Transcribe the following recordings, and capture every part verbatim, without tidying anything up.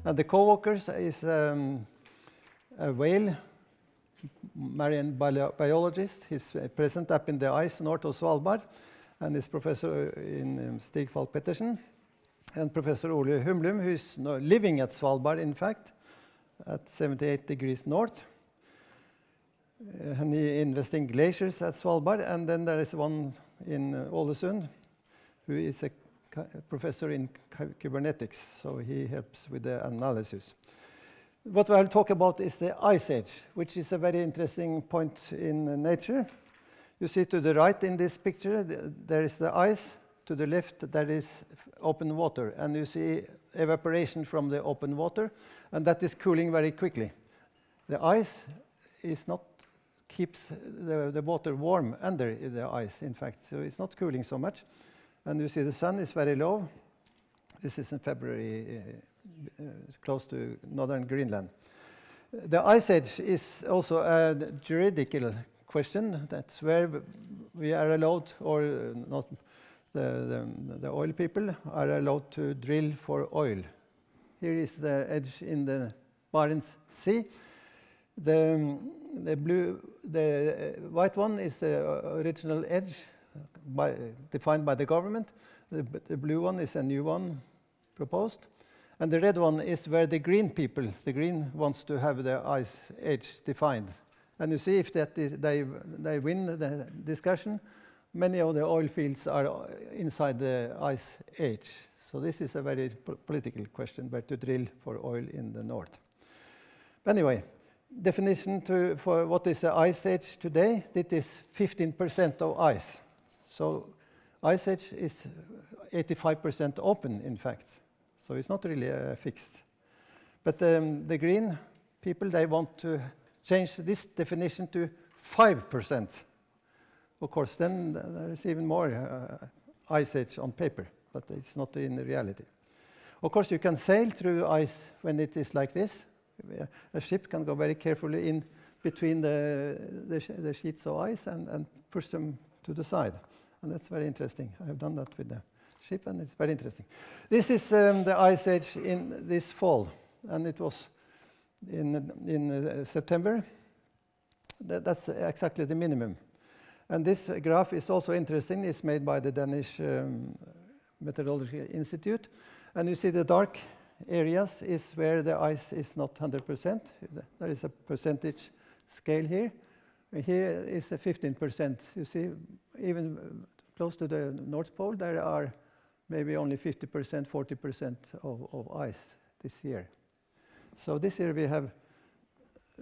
And the co-workers is um, a whale marine bio biologist. He's uh, present up in the ice north of Svalbard, and is professor in um, Stig-Falk Pettersen. And Professor Ole Humlum, who is no, living at Svalbard, in fact, at seventy-eight degrees north. Uh, and he invests in glaciers at Svalbard. And then there is one in uh, Ålesund, who is a professor in cybernetics, so he helps with the analysis. What I'll talk about is the Ice Age, which is a very interesting point in uh, nature. You see to the right in this picture, th there is the ice. To the left, there is open water, and you see evaporation from the open water, and that is cooling very quickly. The ice is not keeps the, the water warm under the ice, in fact, so it's not cooling so much. And you see the sun is very low. This is in February, uh, uh, close to northern Greenland. The Ice Age is also a juridical question. That's where we are allowed, or uh, not, the, the, the oil people are allowed to drill for oil. Here is the edge in the Barents Sea. The, the blue, the white one is the original edge by, defined by the government. The, the blue one is a new one proposed. And the red one is where the green people, the green wants to have the ice age defined. And you see if that is, they, they win the discussion, many of the oil fields are inside the ice age. So this is a very po political question, where to drill for oil in the north. But anyway, definition to, for what is the ice age today, it is fifteen percent of ice. So ice age is eighty-five percent open, in fact. So it's not really uh, fixed. But um, the green people, they want to change this definition to five percent. Of course, then there is even more uh, ice age on paper, but it's not in reality. Of course, you can sail through ice when it is like this. A ship can go very carefully in between the, the, sh the sheets of ice and, and push them to the side. And that's very interesting. I have done that with the ship, and it's very interesting. This is um, the ice age in this fall, and it was in, in uh, September. That, that's exactly the minimum. And this uh, graph is also interesting. It's made by the Danish um, Meteorology Institute. And you see the dark areas is where the ice is not one hundred percent. There is a percentage scale here. Here is a fifteen percent. You see, even close to the North Pole, there are maybe only fifty percent, forty percent of, of ice this year. So this year we have uh,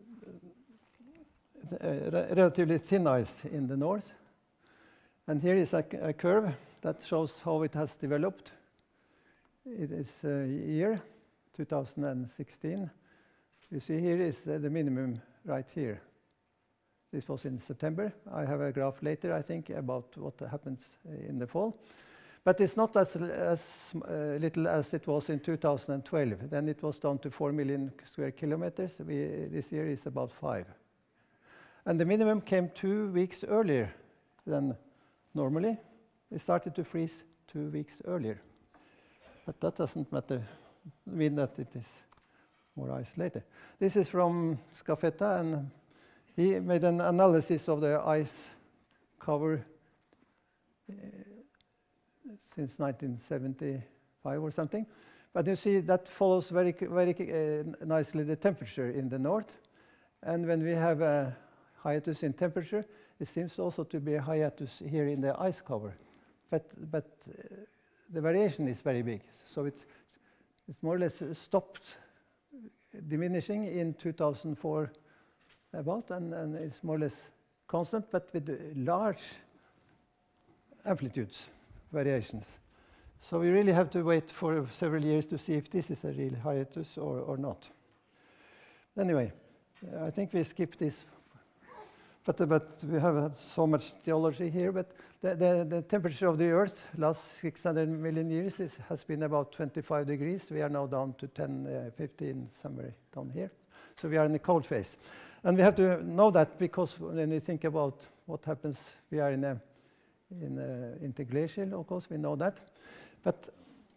uh, relatively thin ice in the north. And here is a, a curve that shows how it has developed. It is uh, year two thousand sixteen. You see here is uh, the minimum right here. This was in September. I have a graph later, I think, about what happens in the fall. But it's not as, as uh, little as it was in two thousand twelve. Then it was down to four million square kilometers. We, this year is about five. And the minimum came two weeks earlier than normally. It started to freeze two weeks earlier. But that doesn't matter, mean that it is more ice later. This is from Scafetta, and he made an analysis of the ice cover uh, since nineteen seventy-five or something. But you see that follows very, very uh, nicely the temperature in the north. And when we have a hiatus in temperature, it seems also to be a hiatus here in the ice cover. But, but uh, the variation is very big. So it's, it's more or less stopped diminishing in two thousand four about, and, and it's more or less constant, but with large amplitudes, variations. So we really have to wait for several years to see if this is a real hiatus or, or not. Anyway, I think we skip this. But, uh, but we have had so much geology here, but the, the, the temperature of the Earth last six hundred million years is, has been about twenty-five degrees. We are now down to ten, uh, fifteen, somewhere down here. So we are in the cold phase. And we have to know that, because when we think about what happens, we are in a, in a interglacial, of course, we know that. But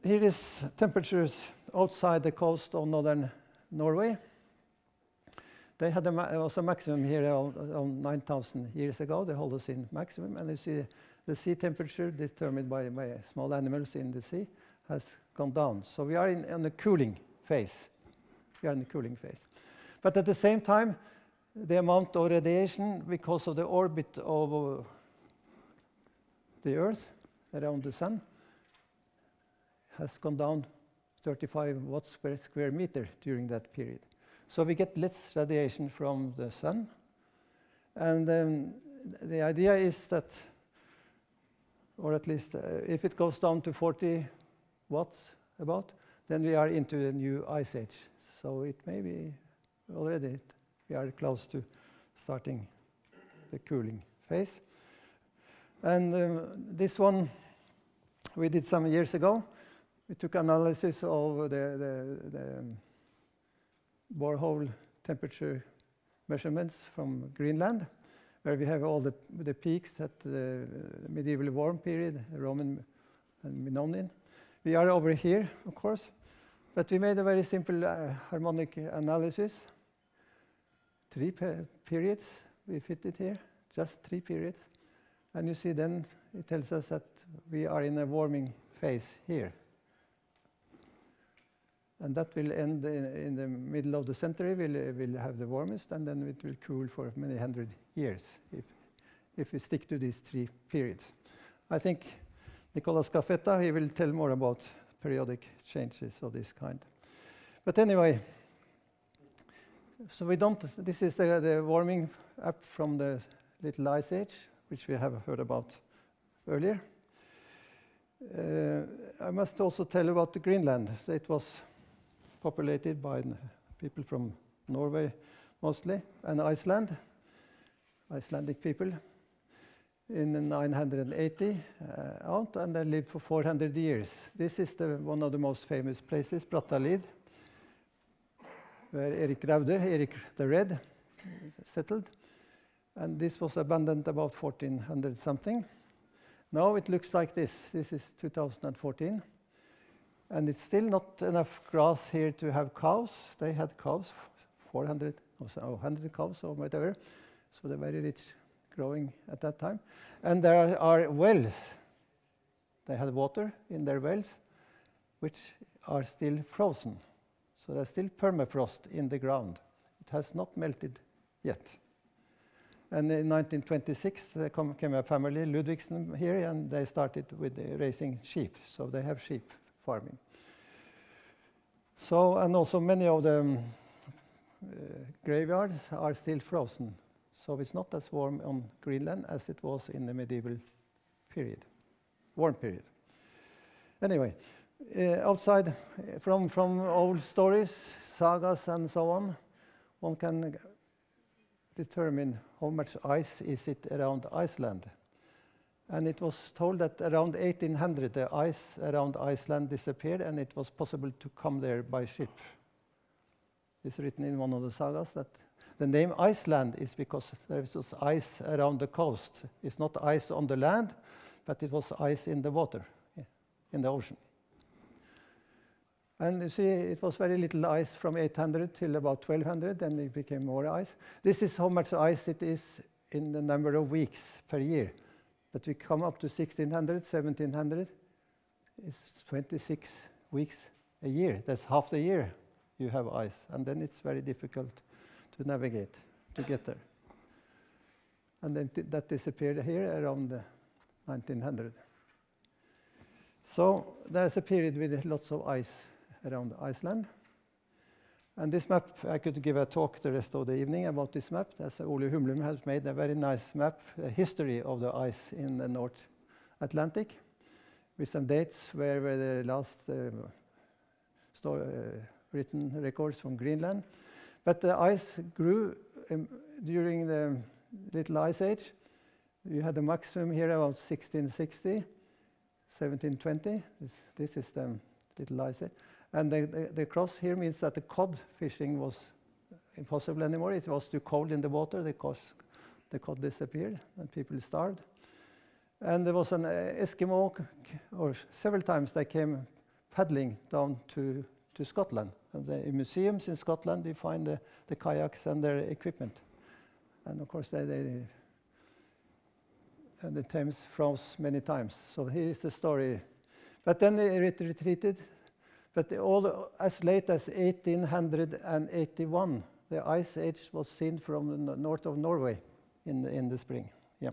here is temperatures outside the coast of northern Norway. They had a, ma was a maximum here around, around nine thousand years ago, the Holocene maximum. And you see the sea temperature determined by, by small animals in the sea has gone down. So we are in, in the cooling phase. We are in the cooling phase. But at the same time, the amount of radiation because of the orbit of uh, the Earth around the Sun has gone down thirty-five watts per square meter during that period. So we get less radiation from the Sun. And um, the idea is that, or at least uh, if it goes down to forty watts about, then we are into a new ice age. So it may be already, we are close to starting the cooling phase. And um, this one we did some years ago. We took analysis of the, the, the um, borehole temperature measurements from Greenland, where we have all the, the peaks at the medieval warm period, Roman and Minoan. We are over here, of course, but we made a very simple uh, harmonic analysis. Three pe periods, we fit it here, just three periods. And you see then it tells us that we are in a warming phase here. And that will end in, in the middle of the century, we'll, we'll have the warmest, and then it will cool for many hundred years if, if we stick to these three periods. I think Nicolas Gaffetta, he will tell more about periodic changes of this kind. But anyway, so we don't, this is the, the warming up from the Little Ice Age, which we have heard about earlier. Uh, I must also tell about the Greenland. So it was populated by people from Norway mostly, and Iceland, Icelandic people, in nine hundred eighty uh, out, and they lived for four hundred years. This is the, one of the most famous places, Brattahlid, where Erik Raude, Erik the Red, settled. And this was abandoned about fourteen hundred something. Now it looks like this. This is two thousand fourteen. And it's still not enough grass here to have cows. They had cows, four hundred or so, one hundred cows or whatever. So they're very rich growing at that time. And there are, are wells. They had water in their wells, which are still frozen. So there's still permafrost in the ground. It has not melted yet. And in nineteen twenty-six, there come, came a family, Ludvigsen, here, and they started with uh, raising sheep. So they have sheep farming. So, and also many of the um, uh, graveyards are still frozen. So it's not as warm on Greenland as it was in the medieval period, warm period. Anyway, uh, outside, uh, from, from old stories, sagas and so on, one can determine how much ice is it around Iceland. And it was told that around eighteen hundred, the ice around Iceland disappeared, and it was possible to come there by ship. It's written in one of the sagas that the name Iceland is because there was ice around the coast. It's not ice on the land, but it was ice in the water, in the ocean. And you see, it was very little ice from eight hundred till about twelve hundred, then it became more ice. This is how much ice it is in the number of weeks per year. But we come up to sixteen hundred, seventeen hundred, it's twenty-six weeks a year. That's half the year you have ice, and then it's very difficult to navigate, to get there. And then th that disappeared here around uh, nineteen hundred. So there's a period with lots of ice around Iceland. And this map, I could give a talk the rest of the evening about this map. That's Ole Humlum has made a very nice map, a history of the ice in the North Atlantic, with some dates where were the last uh, story, uh, written records from Greenland. But the ice grew um, during the Little Ice Age. You had the maximum here about sixteen sixty, seventeen twenty. This, this is the Little Ice Age. And the, the, the cross here means that the cod fishing was impossible anymore. It was too cold in the water. The, cod, the cod disappeared and people starved. And there was an uh, Eskimo, or several times they came paddling down to, to Scotland. And the, in museums in Scotland, you find the, the kayaks and their equipment. And of course, they, they and the Thames froze many times. So here is the story. But then they ret retreated. But the, all the, as late as eighteen eighty-one, the ice age was seen from the north of Norway in the, in the spring. Yeah.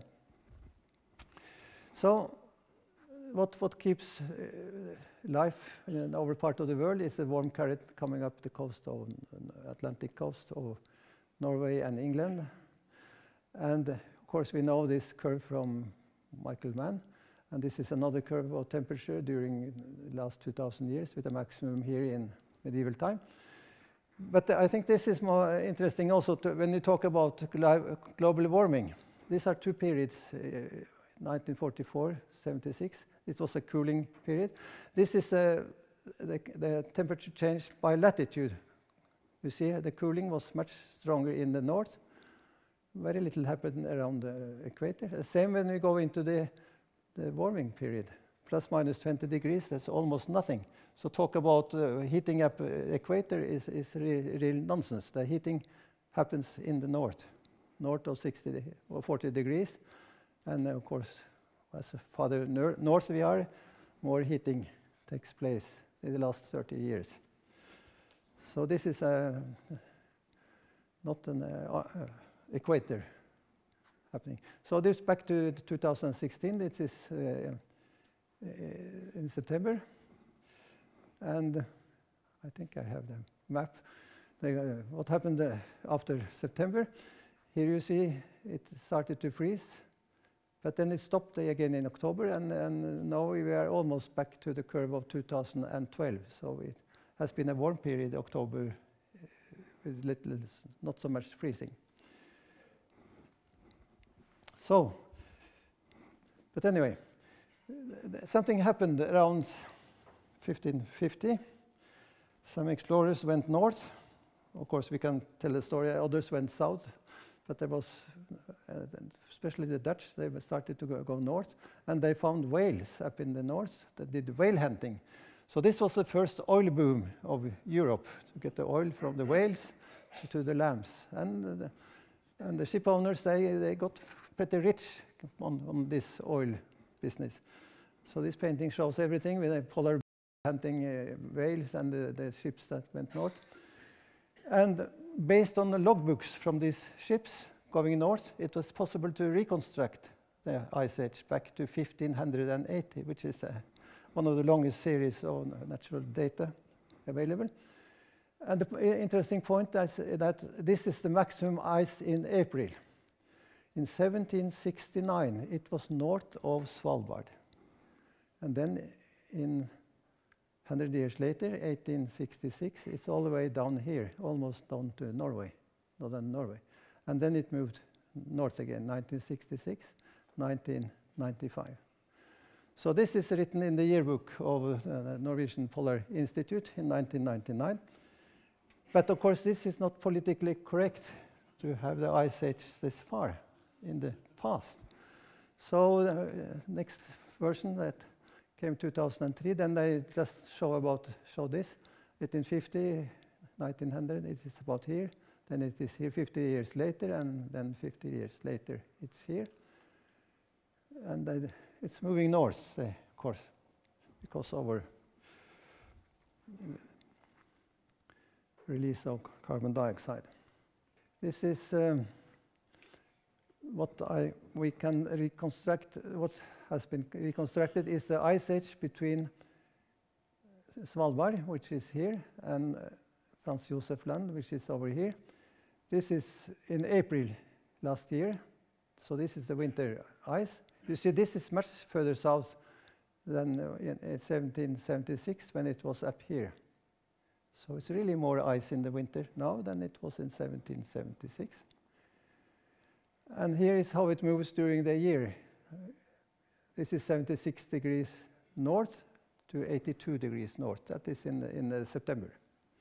So what, what keeps uh, life in our part of the world is a warm current coming up the coast of uh, Atlantic coast of Norway and England. And uh, of course, we know this curve from Michael Mann. And this is another curve of temperature during the last two thousand years with a maximum here in medieval time. But uh, I think this is more interesting also to, when you talk about glo global warming. These are two periods, uh, nineteen forty-four, seventy-six. It was a cooling period. This is uh, the, the temperature change by latitude. You see the cooling was much stronger in the north. Very little happened around the equator. The same when we go into the, the warming period. Plus minus twenty degrees, that's almost nothing. So talk about uh, heating up uh, equator is, is real, real nonsense. The heating happens in the north, north of sixty or forty degrees. And uh, of course, as farther north we are, more heating takes place in the last thirty years. So this is uh, not an uh, uh, equator happening. So this back to two thousand sixteen, this is uh, uh, in September. And uh, I think I have the map. The, uh, what happened uh, after September? Here you see it started to freeze, but then it stopped again in October, and, and now we are almost back to the curve of two thousand twelve. So it has been a warm period, October, uh, with little, not so much freezing. So, but anyway, something happened around fifteen fifty. Some explorers went north. Of course, we can tell the story. Others went south, but there was, uh, especially the Dutch, they started to go, go north, and they found whales up in the north that did whale hunting. So this was the first oil boom of Europe, to get the oil from the whales to the lambs. And, uh, the, and the ship owners, they, they got pretty rich on, on this oil business. So this painting shows everything with a polar hunting uh, whales and the, the ships that went north. And based on the logbooks from these ships going north, it was possible to reconstruct the ice age back to fifteen eighty, which is uh, one of the longest series of natural data available. And the interesting point is that this is the maximum ice in April. In seventeen sixty-nine, it was north of Svalbard. And then in one hundred years later, eighteen sixty-six, it's all the way down here, almost down to Norway, northern Norway. And then it moved north again, nineteen sixty-six, nineteen ninety-five. So this is written in the yearbook of the uh, Norwegian Polar Institute in nineteen ninety-nine. But of course, this is not politically correct to have the ice age this far in the past. So the uh, next version that came two thousand three, then they just show about show this. eighteen fifty, nineteen hundred, it is about here. Then it is here fifty years later, and then fifty years later it's here. And uh, it's moving north, uh, of course, because of our release of carbon dioxide. This is um, what I we can reconstruct. What has been reconstructed is the ice age between Svalbard, which is here, and uh, Franz Josef Land, which is over here. This is in April last year, so this is the winter ice. You see, this is much further south than uh, in, in seventeen seventy-six when it was up here. So it's really more ice in the winter now than it was in seventeen seventy-six. And here is how it moves during the year. This is seventy-six degrees north to eighty-two degrees north. That is in, in uh, September.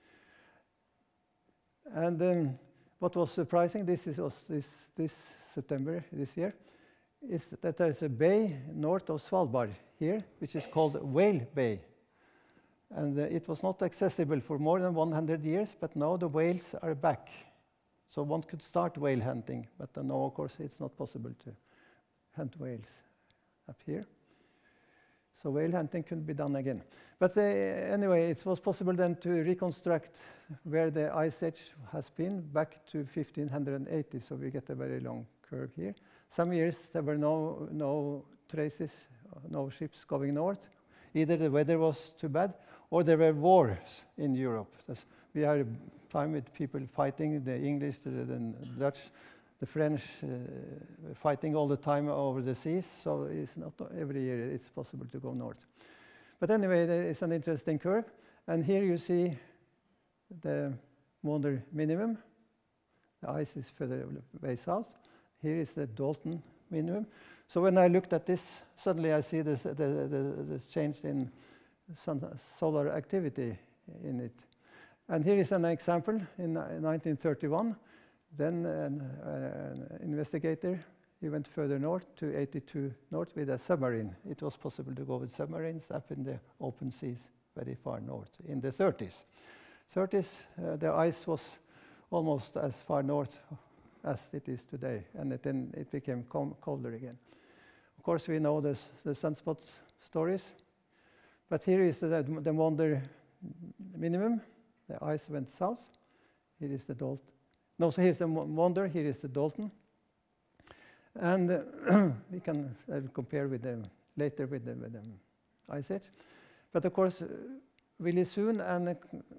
And um, what was surprising, this is was this, this September this year, is that there's a bay north of Svalbard here, which is called Whale Bay. And uh, it was not accessible for more than one hundred years, but now the whales are back. So one could start whale hunting, but uh, now, of course, it's not possible to hunt whales up here. So whale hunting could be done again. But uh, anyway, it was possible then to reconstruct where the ice age has been back to fifteen eighty, so we get a very long curve here. Some years there were no, no traces, no ships going north. Either the weather was too bad, or there were wars in Europe. That's, we had a time with people fighting, the English, the, the Dutch, the French, uh, fighting all the time over the seas. So it's not every year it's possible to go north. But anyway, there is an interesting curve. And here you see the Maunder minimum. The ice is further way south. Here is the Dalton minimum. So when I looked at this, suddenly I see this, the, the, this change in sun, solar activity in it. And here is an example in nineteen thirty-one. Then an, uh, an investigator, he went further north to eighty-two north with a submarine. It was possible to go with submarines up in the open seas very far north in the thirties. thirties, uh, the ice was almost as far north as it is today, and it, then it became colder again. Of course, we know this, the sunspot stories, but here is the, the Maunder minimum. The ice went south. Here is the Dalton. No, so here's the Maunder, here is the Dalton. And uh, we can uh, compare with them later with the, with the ice age. But of course, uh, really soon, and uh,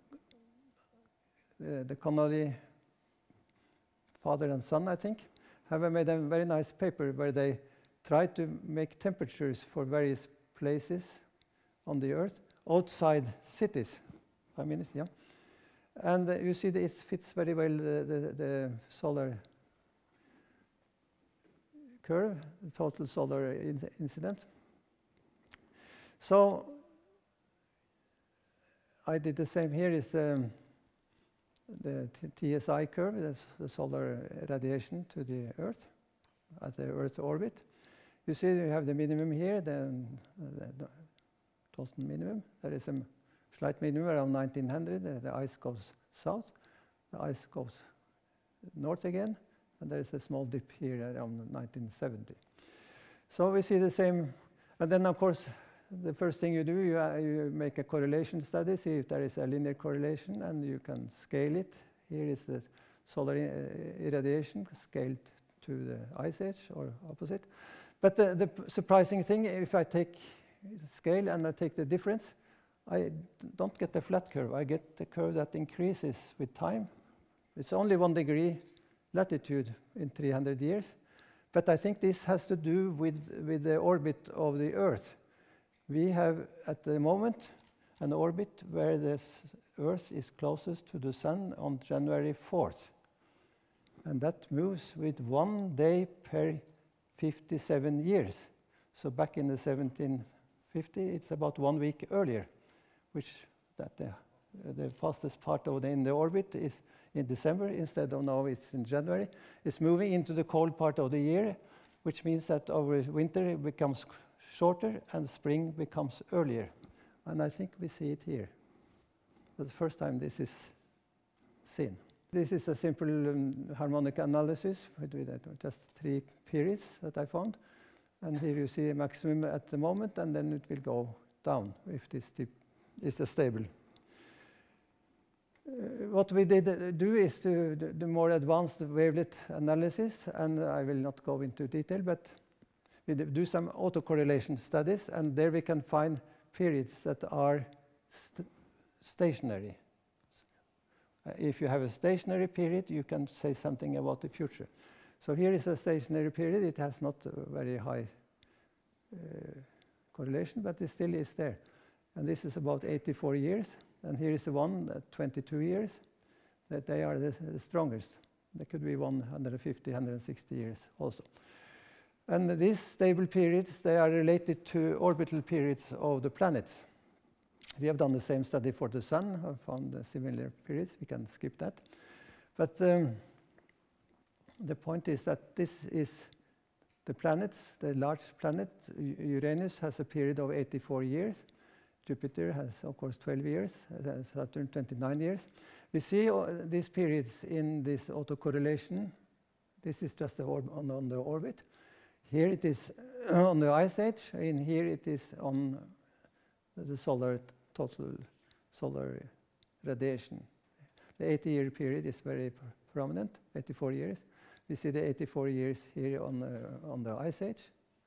the Connolly father and son, I think, have made a very nice paper where they try to make temperatures for various places on the Earth outside cities. Five minutes, yeah. And uh, you see that it fits very well the, the, the solar curve, the total solar in incident. So I did the same. Here is um, the T S I curve, that's the solar radiation to the Earth at the Earth orbit. You see you have the minimum here, then uh, the Dalton minimum. There is a slight minimum around nineteen hundred. Uh, the ice goes south. The ice goes north again. And there is a small dip here around nineteen seventy. So we see the same. And then, of course, the first thing you do, you, uh, you make a correlation study, see if there is a linear correlation, and you can scale it. Here is the solar uh, irradiation scaled to the ice age or opposite. But the, the surprising thing, if I take scale and I take the difference, I don't get the flat curve. I get the curve that increases with time. It's only one degree latitude in three hundred years. But I think this has to do with, with the orbit of the Earth. We have, at the moment, an orbit where the Earth is closest to the Sun on January fourth. And that moves with one day per fifty-seven years. So back in the seventeen fifty, it's about one week earlier, which that the, the fastest part of the, in the orbit is in December instead of now it's in January. It's moving into the cold part of the year, which means that over winter it becomes shorter and spring becomes earlier. And I think we see it here. That's the first time this is seen. This is a simple um, harmonic analysis with, with uh, just three periods that I found. And here you see a maximum at the moment, and then it will go down if this tip is uh, stable. Uh, what we did uh, do is to do, do more advanced wavelet analysis, and I will not go into detail, but we do some autocorrelation studies, and there we can find periods that are st stationary. Uh, if you have a stationary period, you can say something about the future. So here is a stationary period. It has not a very high uh, correlation, but it still is there. And this is about eighty-four years. And here is the one at twenty-two years, that they are the, the strongest. There could be one hundred fifty, one hundred sixty years also. And these stable periods, they are related to orbital periods of the planets. We have done the same study for the Sun, have found uh, similar periods. We can skip that. But um, the point is that this is the planets, the large planet, Uranus, has a period of eighty-four years. Jupiter has, of course, twelve years, uh, Saturn twenty-nine years. We see uh, these periods in this autocorrelation. This is just the orb on, on the orbit. Here it is on the ice age, and here it is on the solar total solar radiation. The eighty-year period is very pr prominent, eighty-four years. We see the eighty-four years here on the, on the ice age.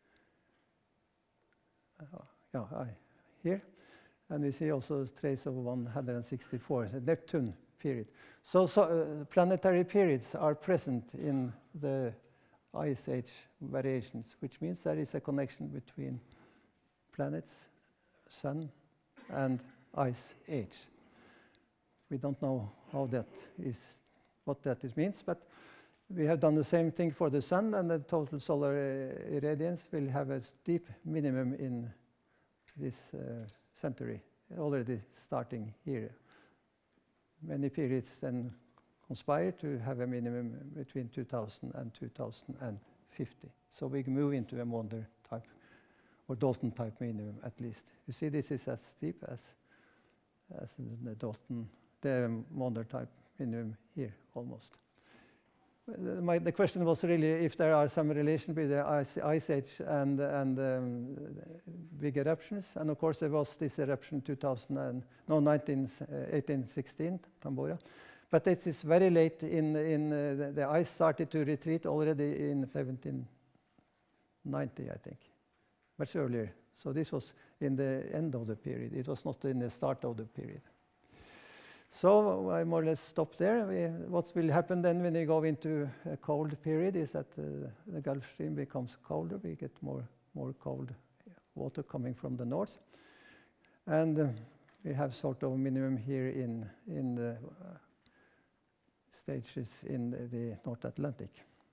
Uh, yeah, I, here. And we see also a trace of one hundred sixty-four, the Neptune period. So, so uh, planetary periods are present in the ice age variations, which means there is a connection between planets, sun, and ice age. We don't know how that is, what that is means, but we have done the same thing for the sun, and the total solar uh, irradiance will have a steep minimum in this uh, century, already starting here. Many periods then conspire to have a minimum between two thousand and two thousand fifty. So we move into a Maunder type, or Dalton type minimum at least. You see, this is as steep as, as the Dalton, the Maunder type minimum here, almost. Uh, my, the question was really if there are some relation with the ice, ice age and, and um, big eruptions. And of course, there was this eruption two thousand and, no, nineteen, eighteen sixteen, Tambora. But it is very late in, in uh, the, the ice started to retreat already in seventeen ninety, I think, much earlier. So this was in the end of the period. It was not in the start of the period. So I more or less stop there. We, what will happen then when we go into a cold period is that uh, the Gulf Stream becomes colder. We get more, more cold water coming from the north. And uh, we have sort of a minimum here in, in the uh, stages in the, the North Atlantic.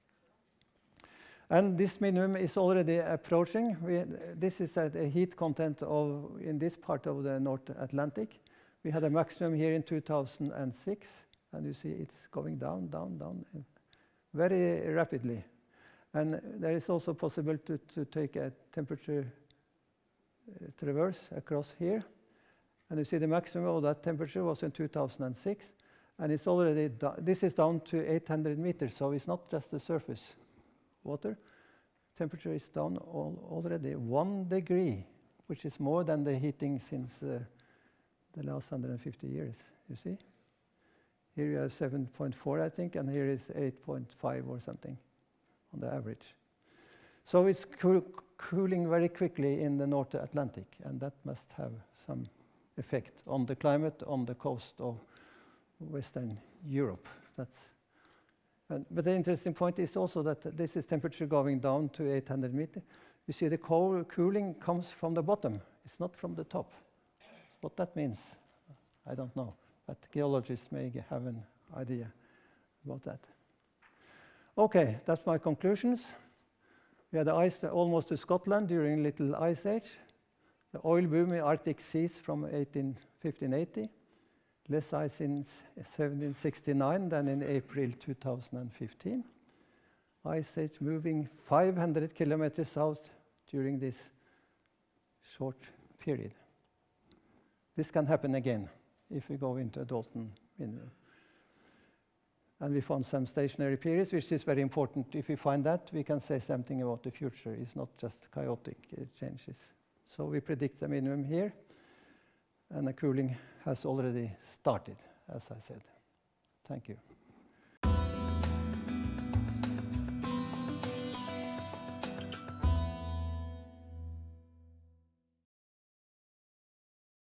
And this minimum is already approaching. We, this is a, a heat content of, in this part of the North Atlantic. We had a maximum here in two thousand six, and you see it's going down, down, down, very rapidly. And there is also possible to, to take a temperature uh, traverse across here. And you see the maximum of that temperature was in two thousand six, and it's already, this is down to eight hundred meters, so it's not just the surface water. Temperature is down al already one degree, which is more than the heating since uh, the last one hundred fifty years, you see? Here you have seven point four, I think, and here is eight point five or something on the average. So it's coo cooling very quickly in the North Atlantic, and that must have some effect on the climate on the coast of Western Europe. That's, uh, but the interesting point is also that this is temperature going down to eight hundred meters. You see the cold cooling comes from the bottom, it's not from the top. What that means, I don't know, but geologists may have an idea about that. Okay, that's my conclusions. We had the ice almost to Scotland during Little Ice Age. The oil boom in Arctic seas from fifteen eighty. Less ice in seventeen sixty-nine than in April two thousand fifteen. Ice Age moving five hundred kilometers south during this short period. This can happen again if we go into a Dalton minimum. And we found some stationary periods, which is very important. If we find that, we can say something about the future. It's not just chaotic uh, changes. So we predict a minimum here, and the cooling has already started, as I said. Thank you.